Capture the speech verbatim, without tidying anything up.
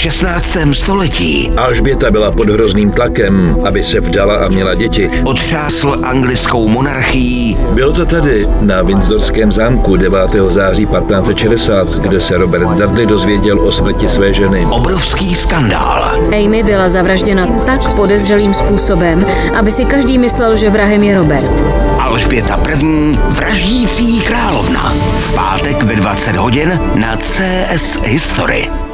šestnáctém století Alžběta byla pod hrozným tlakem, aby se vdala a měla děti. otřásl anglickou monarchií. Bylo to tady, na Windsorském zámku devátého září patnáct set šedesát, kde se Robert Dudley dozvěděl o smrti své ženy. Obrovský skandál. Amy byla zavražděna tak podezřelým způsobem, aby si každý myslel, že vrahem je Robert. Alžběta první. Vraždící královna. V pátek ve dvacet hodin na C S History.